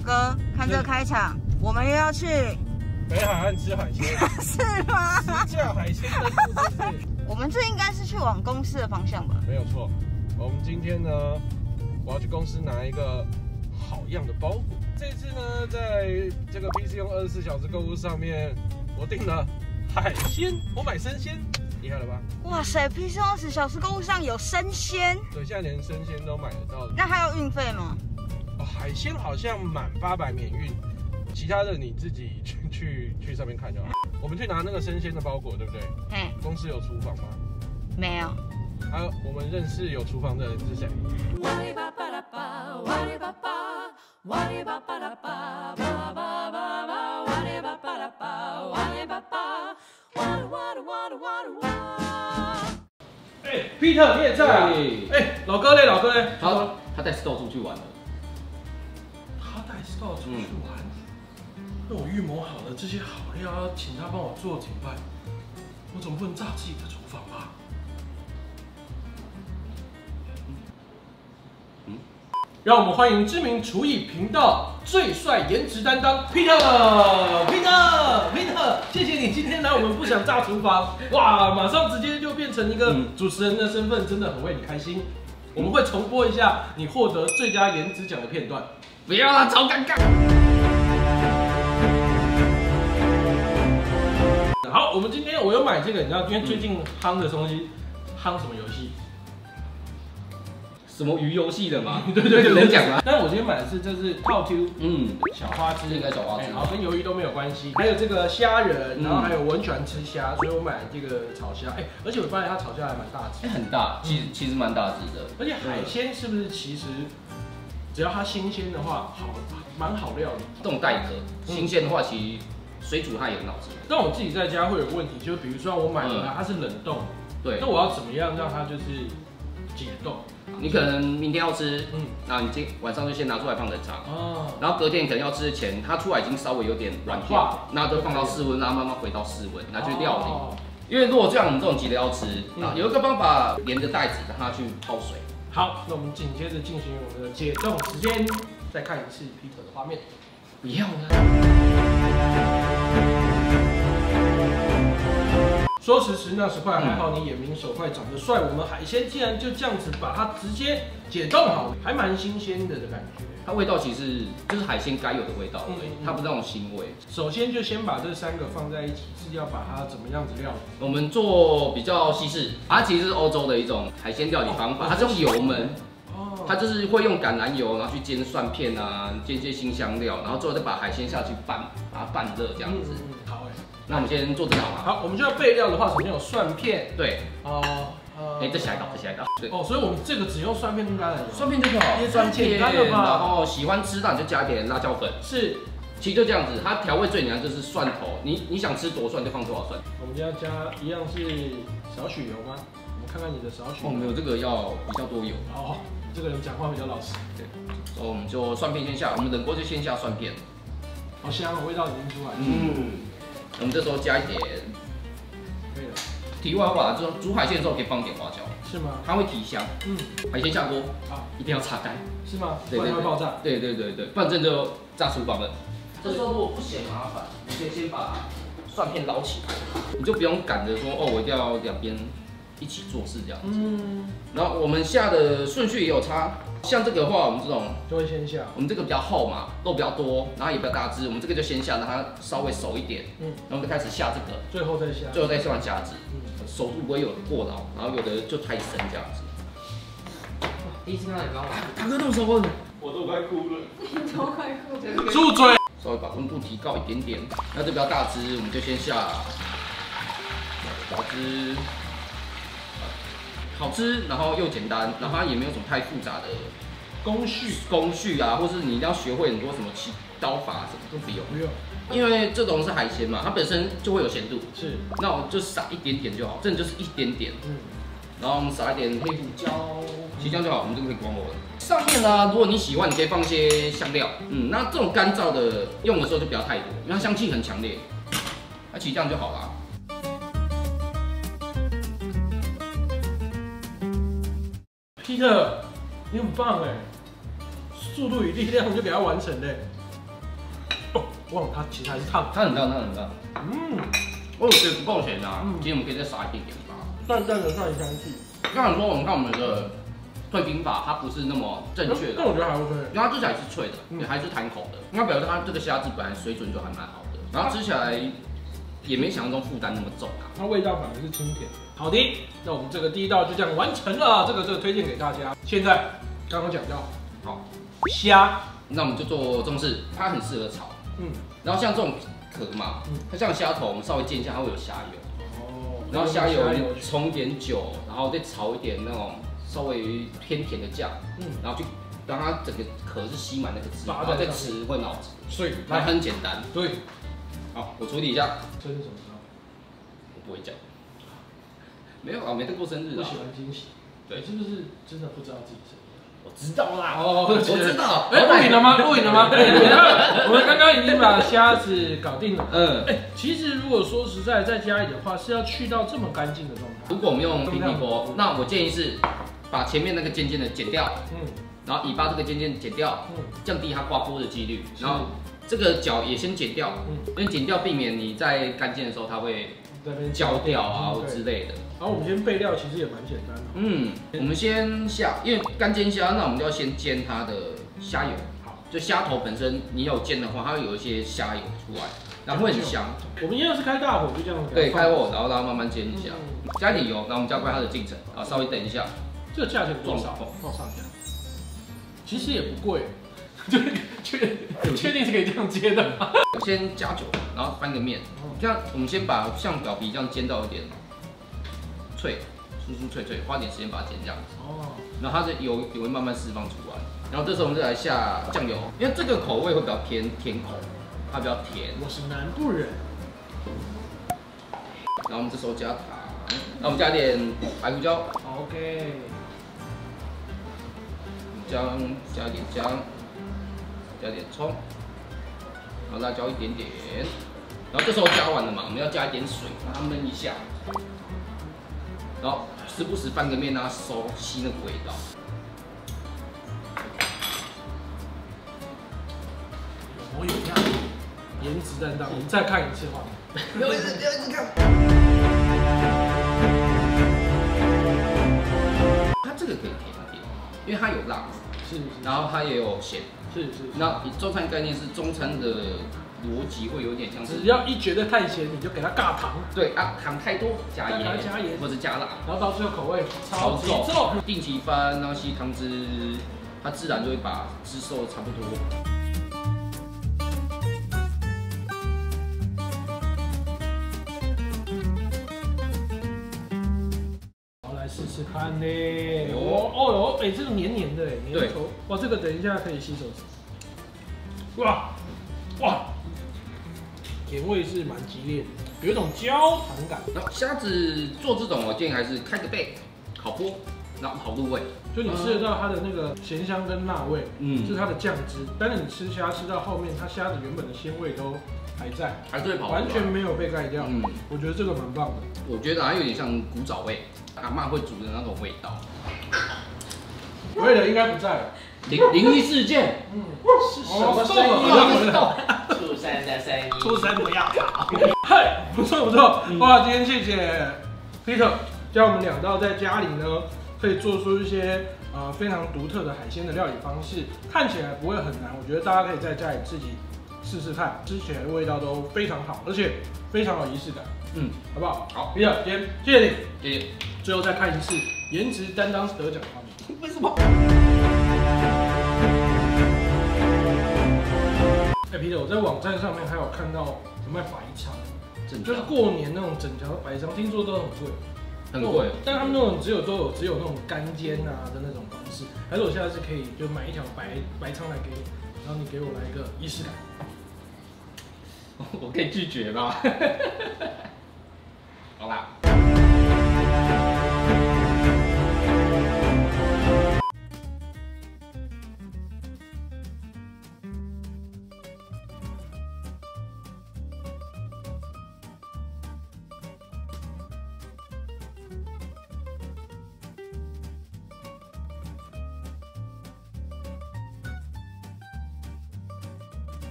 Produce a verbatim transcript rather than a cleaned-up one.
哥，看这个开场，我们又要去北海岸吃海鲜， 是吗？ 吃架海鲜的是不是？ 我们这应该是去往公司的方向吧？ 没有错。我们今天呢，我要去公司拿一个好样的包裹。这次呢，在这个 P C 用二十四小时购物上面，我订了海鲜，我买生鲜，厉害了吧？ 哇塞 ，P C 二十小时购物上有生鲜， 对，现在连生鲜都买得到。 那还有运费吗？ 哦，海鲜好像满八百免运，其他的你自己去去去上面看就好。我们去拿那个生鲜的包裹，对不对？ 哎， 公司有厨房吗？ 没有。 啊，我们认识有厨房的人是谁？哎 ，Peter 你也在啊？哎，老哥嘞，老哥嘞？ 他他带 Store 出去玩了。 他带 Store 出去玩？那我预谋好了，这些好料要请他帮我做怎么办？我总不能炸自己的厨房吧？嗯，让我们欢迎知名厨艺频道最帅颜值担当 Peter，Peter，Peter， 谢谢你今天来我们不想炸厨房，哇，马上直接就变成一个主持人的身份，真的很为你开心。我们会重播一下你获得最佳颜值奖的片段。 不要啦，超尴尬。 好，我们今天我有买这个，你知道，因为最近夯的东西，夯什么游戏？ 什么鱼游戏的嘛？ 对对对， 能讲吗？ 但是我今天买的是这是套 Q， 嗯，小花枝， 应该小花枝， 好，跟鱿鱼都没有关系。还有这个虾仁，然后还有我很喜欢吃虾，所以我买这个炒虾。哎，而且我发现它炒虾还蛮大只， 哎，很大，其实其实蛮大只的。 而且海鲜是不是其实只要它新鲜的话，好蛮好料理。 这种带壳，新鲜的话其实水煮它也很好吃。 但我自己在家会有问题，就比如说我买回来它是冷冻， 对， 那我要怎么样让它就是解冻？ 你可能明天要吃， 嗯， 那你今晚上就先拿出来放冷藏， 哦， 然后隔天可能要吃前，它出来已经稍微有点软化，那就放到室温，让它慢慢回到室温，拿去料理。哦，因为如果像我们这种急的要吃，啊，有一个方法，连着袋子让它去泡水。 好，那我们紧接着进行我们的解冻时间，再看一次 Peter 的画面。 不要了。 说时迟，那时快，还好你眼明手快，长得帅。我们海鲜竟然就这样子把它直接解冻好了，还蛮新鲜的的感觉。 它味道其实就是海鲜该有的味道而已，嗯嗯、它不是那种腥味。 首先就先把这三个放在一起，是要把它怎么样子料理？ 我们做比较西式，它其实是欧洲的一种海鲜料理方法，哦、它是用油焖。它就是会用橄榄油，然后去煎蒜片啊，煎一些辛香料，然后最后再把海鲜下去拌，把它拌热这样子。嗯嗯、好哎，那我们先做这个好吗？ 好，我们就要备料的话，首先有蒜片。 对。 哦。 哎，这下一道，这下一道。对。 哦，所以我们这个只用蒜片跟橄榄油。 蒜片就好。 也算简单了吧？ 然后喜欢吃那你就加一点辣椒粉。 是。 其实就这样子，它调味最简单就是蒜头，你你想吃多蒜就放多少蒜。 我们就要加一样是少许油吗？我们看看你的少许油。 哦，没有，这个要比较多油。 哦。这个人讲话比较老实， 对，所以我们就蒜片先下，我们冷锅就先下蒜片， 好香哦，味道已经出来了。 嗯，我们这时候加一点， 可以了。 题外话，就煮海鲜的时候可以放点花椒， 是吗？ 它会提香。嗯，海鲜下锅，好，一定要擦干， 是吗？ 对对对， 会爆炸。 对对对对，不然这就炸厨房了。这时候如果不嫌麻烦，你可以先把蒜片捞起来，你就不用赶着说哦，我一定要两边一起做事这样子。嗯，然后我们下的顺序也有差，像这个的话，我们这种就会先下。我们这个比较厚嘛，肉比较多，然后也比较大只，我们这个就先下，让它稍微熟一点。嗯，然后就开始下这个， 最后再下， 最后再下虾子。嗯，熟度不会有过老，然后有的就太深这样子。第一次看到你刚玩，大哥那么熟了， 我都快哭了， 你都快哭了， 住嘴！ 稍微把温度提高一点点，那这比较大只，我们就先下小只。好吃，然后又简单，然后它也没有什么太复杂的工序工序啊，或是你一定要学会很多什么切刀法什么都不用。 不用， 因为这种是海鲜嘛，它本身就会有咸度。 是， 那我就撒一点点就好，真的就是一点点。嗯，然后我们撒一点黑胡椒，其实这样就好，我们就可以关火了。上面呢，如果你喜欢，你可以放一些香料。嗯，那这种干燥的用的时候就不要太多，因为它香气很强烈。那其实这样就好了。 Peter，你很棒哎，速度与力量就给它完成嘞。 哇，它其实还是烫， 它很烫，它很烫。 嗯， 我觉得不够咸啊， 嗯其实我们可以再撒一点点吧。 淡淡的蒜香气。 刚才说我们看我们的退冰法，它不是那么正确的， 但我觉得还 OK。 因为它吃起来是脆的， 嗯也还是弹口的，那表示它这个虾子本来水准就还蛮好的，然后吃起来也没想象中负担那么重啊。 它味道反而是清甜。好的，那我们这个第一道就这样完成了，这个这个推荐给大家。现在刚刚讲到， 好， 虾， 那我们就做中式，它很适合炒。 嗯， 然后像这种壳嘛， 嗯它像虾头，我们稍微煎一下，它会有虾油。 哦， 然后虾油虾油冲一点酒，然后再炒一点那种稍微偏甜的酱， 嗯， 然后去让它整个壳是吸满那个汁， 拔在然后再吃会脑汁。 所以来，很简单。 对， 好，我处理一下。 这是什么时候？ 我不会讲。没有啊，没在过生日啊不喜。欢惊喜。 对你是不是真的不知道自己生日？ 我知道啦， 哦， 我知道。 哎，录影了吗？录影了吗？哎我们刚刚已经把虾子搞定了。 嗯， 哎，其实如果说实在在家里的话，是要去到这么干净的状态。 如果我们用平底锅，那我建议是把前面那个尖尖的剪掉， 嗯然后尾巴这个尖尖剪掉， 嗯降低它刮锅的几率。 是然后这个角也先剪掉， 嗯， 因为剪掉避免你在干煎的时候它会在那边焦掉啊或嗯对之类的。 然后我们先备料，其实也蛮简单的。 嗯，我们先下，因为干煎虾，那我们就要先煎它的虾油。 好， 就虾头本身，你有煎的话，它会有一些虾油出来，然后会很香。 我们一样是开大火，就这样子。 对，开火，然后让它慢慢煎一下， 嗯加一点油，然后我们加快它的进程，然后稍微等一下。 这个价钱多少？ 撞报上下。其实也不贵，就是确确定是可以这样接的吗？ 先加酒，然后翻个面，这样我们先把像表皮这样煎到一点脆，酥酥脆脆，花点时间把它煎这样子， 哦， 然后它的油也会慢慢释放出来。然后这时候我们再来下酱油，因为这个口味会比较偏甜口，它比较甜。 我是南部人。 然后我们这时候加糖，那我们加点白胡椒， OK。 姜加一点姜，加点葱，然后辣椒一点点，然后这时候加完了嘛，我们要加一点水，让它焖一下，然后时不时翻个面让它收吸那个味道。 有模有样，颜值担当。我们再看一次画面。 不要一直不要一直看。它这个可以甜一点，因为它有辣， 是是。 然后它也有咸。 是是。 那以中餐概念是中餐的逻辑会有点像是， 只要一觉得太咸，你就给它尬糖。 对啊，糖太多加盐， 加盐或者加辣， 然后到最后口味超级重重。 定期翻，然后吸汤汁，它自然就会把汁收的差不多。 好，来试试看呢。哦哦哟，哎，这个黏黏的哎，黏稠。哇，这个等一下可以洗手吃。哇哇，甜味是蛮激烈的，有一种焦糖感。 然后虾子做这种，我建议还是开个背，烤锅，然后好入味。 就你吃得到它的那个咸香跟辣味， 嗯是它的酱汁。但是你吃虾吃到后面，它虾子原本的鲜味都还在， 还是会跑出来完全没有被盖掉。 嗯， 我觉得这个蛮棒的。 我觉得还有点像古早味，阿嬷会煮的那种味道。 味的应该不在了。 灵灵异事件， 嗯， 是什么声音？畜生的声音。 出生不要跑。嗨，不错不错。哇，今天谢谢 Peter 教我们两道在家里呢可以做出一些呃非常独特的海鲜的料理方式，看起来不会很难。我觉得大家可以在家里自己试试看，吃起来的味道都非常好，而且非常有仪式感。 嗯， 好不好？ 好， Peter 今天谢谢你。 谢谢。 最后再看一次颜值担当得奖的画面。 为什么？ 哎，Peter，我在网站上面还有看到有卖白肠，就是过年那种整条的白肠，听说都很贵。 很贵， 但他们那种只有都有只有那种干煎啊的那种方式，还是我下次可以就买一条白白肠来给你，然后你给我来一个仪式感。 我可以拒绝吗？好啦。